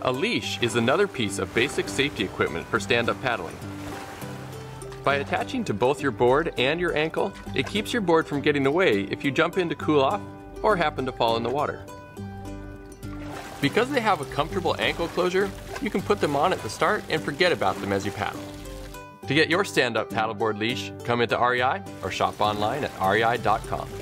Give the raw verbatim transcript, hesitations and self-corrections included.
A leash is another piece of basic safety equipment for stand-up paddling. By attaching to both your board and your ankle, it keeps your board from getting away if you jump in to cool off or happen to fall in the water. Because they have a comfortable ankle closure, you can put them on at the start and forget about them as you paddle. To get your stand-up paddleboard leash, come into R E I or shop online at R E I dot com.